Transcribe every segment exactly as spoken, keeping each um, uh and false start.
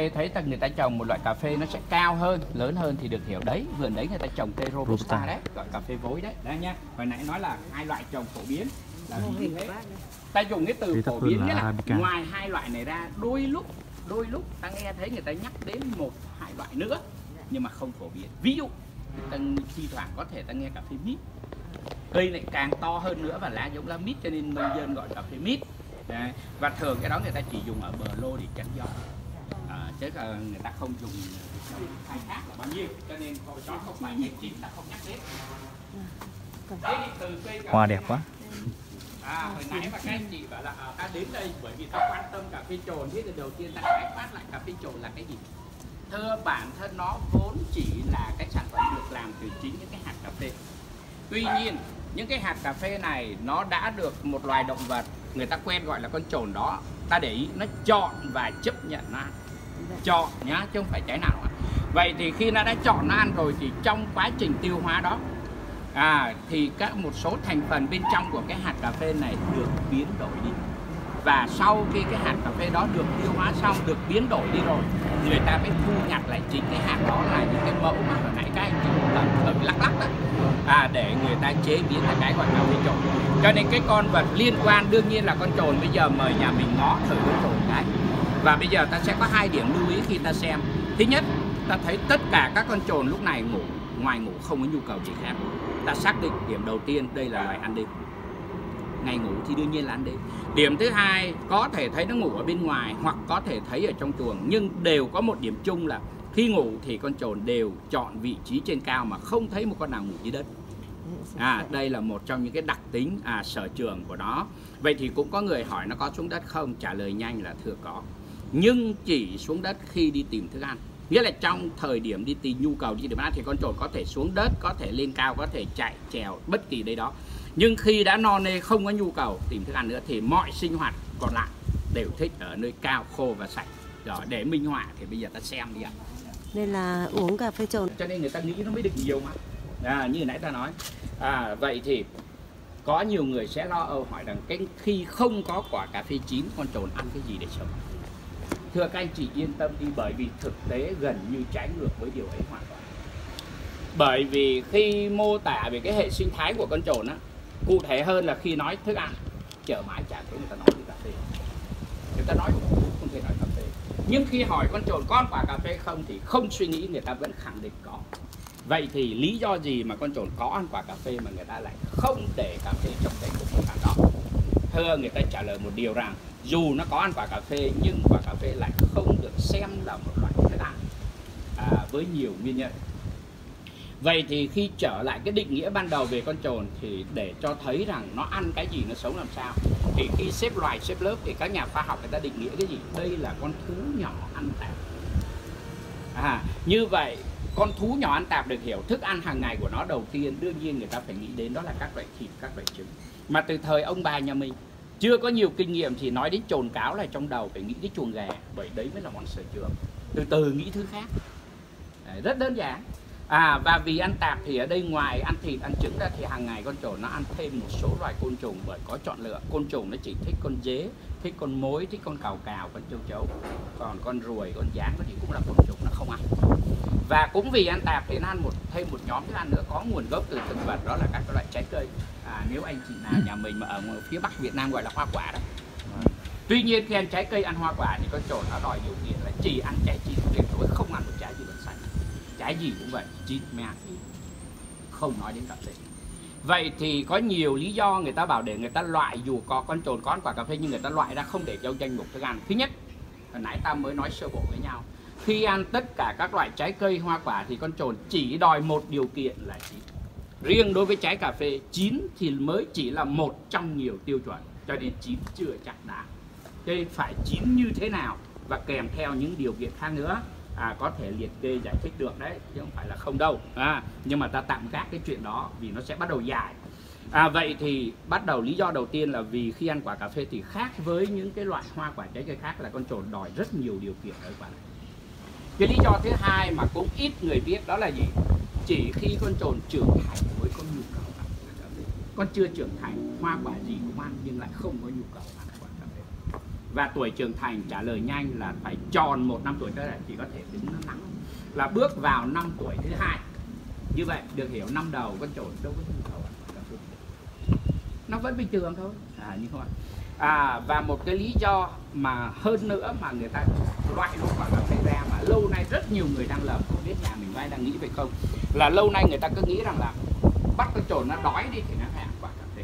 phê thấy ta người ta trồng một loại cà phê nó sẽ cao hơn, lớn hơn thì được hiểu đấy, vườn đấy người ta trồng cây Robusta đấy, gọi cà phê vối đấy, đây nhá. Hồi nãy nói là hai loại trồng phổ biến là vì như thế. Ta dùng cái từ phổ biến nghĩa là ngoài hai loại này ra, đôi lúc đôi lúc ta nghe thấy người ta nhắc đến một hai loại nữa nhưng mà không phổ biến. Ví dụ ta thi thoảng có thể ta nghe cà phê mít, cây lại càng to hơn nữa và lá giống lá mít cho nên nông dân gọi cà phê mít. Đấy. Và thường cái đó người ta chỉ dùng ở bờ lô để chắn gió, à, chứ người ta không dùng khai thác là bao nhiêu, cho nên đó không phải cái chín ta không nhắc đến. Hoa đẹp quá. À, hồi nãy mà các anh chị bảo là à, ta đến đây bởi vì ta quan tâm cà phê trồn, thế thì đầu tiên ta khái quát lại cà phê trồn là cái gì. Thưa bản thân nó vốn chỉ là cái sản phẩm được làm từ chính những cái hạt cà phê. Tuy nhiên những cái hạt cà phê này nó đã được một loài động vật người ta quen gọi là con trồn đó, ta để ý nó chọn và chấp nhận nó ăn, chọn nhá chứ không phải trái nào. Vậy thì khi nó đã chọn nó ăn rồi thì trong quá trình tiêu hóa đó à, thì các một số thành phần bên trong của cái hạt cà phê này được biến đổi đi. Và sau khi cái hạt cà phê đó được tiêu hóa xong, được biến đổi đi rồi, người ta mới thu nhặt lại chính cái hạt đó là những cái mẫu mà hồi nãy các anh chị cầm thử lắc lắc đó, à, để người ta chế biến là cái gọi cà phê trồn. Cho nên cái con vật liên quan đương nhiên là con trồn. Bây giờ mời nhà mình ngó thử con trồn cái. Và bây giờ ta sẽ có hai điểm lưu ý khi ta xem. Thứ nhất, ta thấy tất cả các con trồn lúc này ngủ, ngoài ngủ không có nhu cầu gì khác. Ta xác định điểm đầu tiên đây là loài ăn đêm. Ngày ngủ thì đương nhiên là ăn đêm. Điểm thứ hai, có thể thấy nó ngủ ở bên ngoài hoặc có thể thấy ở trong chuồng, nhưng đều có một điểm chung là khi ngủ thì con trồn đều chọn vị trí trên cao mà không thấy một con nào ngủ dưới đất. À, đây là một trong những cái đặc tính à, sở trường của nó. Vậy thì cũng có người hỏi nó có xuống đất không? Trả lời nhanh là thưa có. Nhưng chỉ xuống đất khi đi tìm thức ăn. Nghĩa là trong thời điểm đi tìm nhu cầu đi tìm ăn thì con trồn có thể xuống đất, có thể lên cao, có thể chạy, trèo, bất kỳ đây đó. Nhưng khi đã no nê không có nhu cầu tìm thức ăn nữa thì mọi sinh hoạt còn lại đều thích ở nơi cao, khô và sạch. Rồi để minh họa thì bây giờ ta xem đi ạ. Đây là uống cà phê trồn. Cho nên người ta nghĩ nó mới được nhiều mà. À, như nãy ta nói. À, vậy thì có nhiều người sẽ lo âu hỏi rằng cái khi không có quả cà phê chín, con trồn ăn cái gì để sống? Thưa các anh chị yên tâm đi, bởi vì thực tế gần như trái ngược với điều ấy hoàn toàn. Bởi vì khi mô tả về cái hệ sinh thái của con trồn á, cụ thể hơn là khi nói thức ăn, chở mãi chả thấy người ta nói về cà phê. Người ta nói không thể nói cà phê. Nhưng khi hỏi con trồn con quả cà phê không thì không suy nghĩ, người ta vẫn khẳng định có. Vậy thì lý do gì mà con trồn có ăn quả cà phê mà người ta lại không để cà phê trong cái cục thức ăn đó? Thưa người ta trả lời một điều rằng dù nó có ăn quả cà phê nhưng quả cà phê lại không được xem là một loại thức ăn, à, với nhiều nguyên nhân. Vậy thì khi trở lại cái định nghĩa ban đầu về con trồn thì để cho thấy rằng nó ăn cái gì, nó sống làm sao, thì khi xếp loài xếp lớp thì các nhà khoa học người ta định nghĩa cái gì? Đây là con thú nhỏ ăn tạp. À, như vậy con thú nhỏ ăn tạp được hiểu thức ăn hàng ngày của nó đầu tiên đương nhiên người ta phải nghĩ đến đó là các loại thịt, các loại trứng. Mà từ thời ông bà nhà mình chưa có nhiều kinh nghiệm thì nói đến trồn cáo là trong đầu phải nghĩ cái chuồng gà, bởi đấy mới là món sở trường. Từ từ nghĩ thứ khác. Đấy, rất đơn giản. À, và vì ăn tạp thì ở đây ngoài ăn thịt, ăn trứng ra thì hàng ngày con trồn nó ăn thêm một số loài côn trùng, bởi có chọn lựa. Côn trùng nó chỉ thích con dế, thích con mối, thích con cào cào, con châu chấu. Còn con ruồi, con gián thì cũng là côn trùng nó không ăn. Và cũng vì ăn tạp thì nó ăn một thêm một nhóm thức ăn nữa có nguồn gốc từ thực vật, đó là các loại trái cây. À, nếu anh chị nào nhà mình mà ở phía Bắc Việt Nam gọi là hoa quả đó. Tuy nhiên khi ăn trái cây, ăn hoa quả thì con trồn nó đòi điều kiện là chỉ ăn trái chín tuyệt đối, không ăn một trái gì vẫn xanh. Trái gì cũng vậy, chín mới ăn, không nói đến cà phê. Vậy thì có nhiều lý do người ta bảo để người ta loại, dù có con trồn có ăn quả cà phê nhưng người ta loại ra không để trong danh mục thức ăn. Thứ nhất, hồi nãy ta mới nói sơ bộ với nhau, khi ăn tất cả các loại trái cây, hoa quả thì con trồn chỉ đòi một điều kiện là chín. Riêng đối với trái cà phê, chín thì mới chỉ là một trong nhiều tiêu chuẩn, cho nên chín chưa chắc đã. Thế phải chín như thế nào và kèm theo những điều kiện khác nữa, à, có thể liệt kê giải thích được đấy, chứ không phải là không đâu. À, nhưng mà ta tạm gác cái chuyện đó vì nó sẽ bắt đầu dài. À, vậy thì bắt đầu lý do đầu tiên là vì khi ăn quả cà phê thì khác với những cái loại hoa quả trái cây khác là con trồn đòi rất nhiều điều kiện ở quả này. Cái lý do thứ hai mà cũng ít người biết đó là gì? Chỉ khi con trồn trưởng thành mới có nhu cầu ăn quả cà phê. Con chưa trưởng thành, hoa quả gì cũng ăn nhưng lại không có nhu cầu ăn quả cà phê. Và tuổi trưởng thành trả lời nhanh là phải tròn một năm tuổi, tức là chỉ có thể tính nó nắng là bước vào năm tuổi thứ hai. Như vậy được hiểu năm đầu con trồn đâu có nhu cầu ăn cà phê, nó vẫn bình thường thôi. À, như thôi. À, và một cái lý do mà hơn nữa mà người ta loại luôn quả cà phê ra mà lâu nay rất nhiều người đang lầm, không biết nhà mình ai đang nghĩ vậy không, là lâu nay người ta cứ nghĩ rằng là bắt con trồn nó đói đi thì nó phải ăn quả cà phê.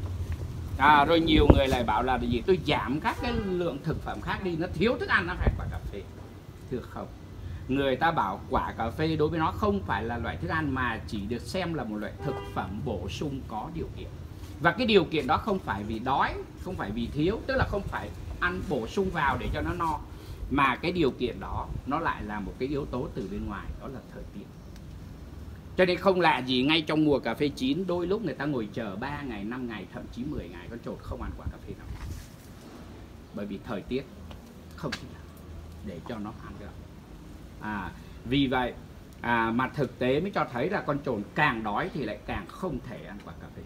À, rồi nhiều người lại bảo là gì tôi giảm các cái lượng thực phẩm khác đi, nó thiếu thức ăn nó phải quả cà phê. Thưa không, người ta bảo quả cà phê đối với nó không phải là loại thức ăn mà chỉ được xem là một loại thực phẩm bổ sung có điều kiện. Và cái điều kiện đó không phải vì đói, không phải vì thiếu, tức là không phải ăn bổ sung vào để cho nó no, mà cái điều kiện đó nó lại là một cái yếu tố từ bên ngoài, đó là thời tiết. Cho nên không lạ gì ngay trong mùa cà phê chín đôi lúc người ta ngồi chờ ba ngày, năm ngày, thậm chí mười ngày con trồn không ăn quả cà phê nào. Bởi vì thời tiết không thích hợp để cho nó ăn được. À, vì vậy à, mà thực tế mới cho thấy là con trồn càng đói thì lại càng không thể ăn quả cà phê.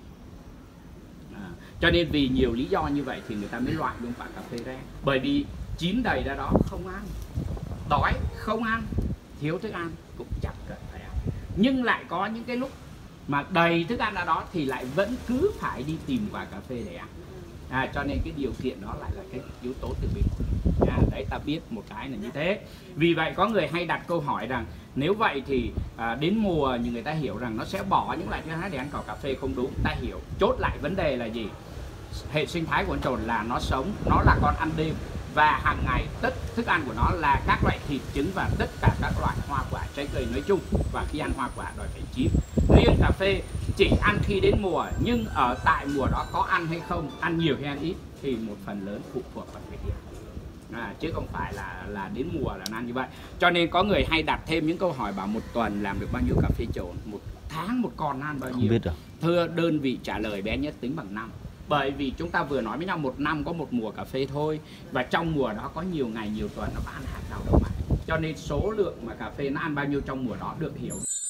À, cho nên vì nhiều lý do như vậy thì người ta mới loại luôn quả cà phê ra. Bởi vì chín đầy ra đó không ăn, đói không ăn, thiếu thức ăn cũng chẳng cần phải ăn. Nhưng lại có những cái lúc mà đầy thức ăn ra đó thì lại vẫn cứ phải đi tìm quả cà phê để ăn. À, cho nên cái điều kiện đó lại là cái yếu tố từ bên ngoài. À, đấy, ta biết một cái là như thế. Vì vậy có người hay đặt câu hỏi rằng nếu vậy thì à, đến mùa như người ta hiểu rằng nó sẽ bỏ những loại thức ăn để ăn cỏ cà phê, không đúng. Ta hiểu, chốt lại vấn đề là gì? Hệ sinh thái của con trồn là nó sống, nó là con ăn đêm, và hàng ngày tất thức ăn của nó là các loại thịt, trứng và tất cả các loại hoa quả, trái cây nói chung. Và khi ăn hoa quả đòi phải chín. Riêng cà phê chỉ ăn khi đến mùa, nhưng ở tại mùa đó có ăn hay không, ăn nhiều hay ăn ít thì một phần lớn phụ thuộc vào thời tiết. À, chứ không phải là là đến mùa là ăn như vậy. Cho nên có người hay đặt thêm những câu hỏi bảo một tuần làm được bao nhiêu cà phê trồn, một tháng một con ăn bao nhiêu. Không biết được. Thưa, đơn vị trả lời bé nhất tính bằng năm. Bởi vì chúng ta vừa nói với nhau một năm có một mùa cà phê thôi, và trong mùa đó có nhiều ngày nhiều tuần nó có ăn hạt nào đâu mà. Cho nên số lượng mà cà phê nó ăn bao nhiêu trong mùa đó được hiểu.